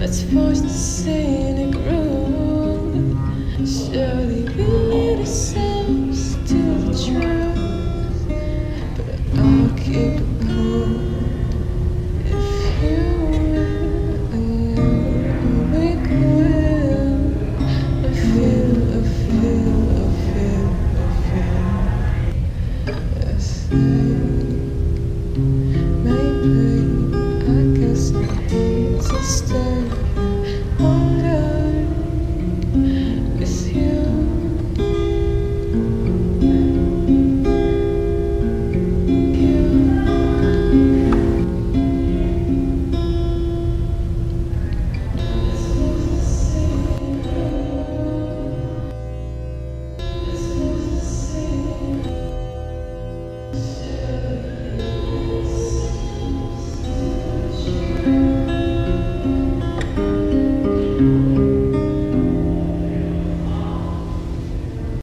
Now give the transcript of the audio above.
Let's force the scenic groove. Surely we lead ourselves to the truth, but I'll keep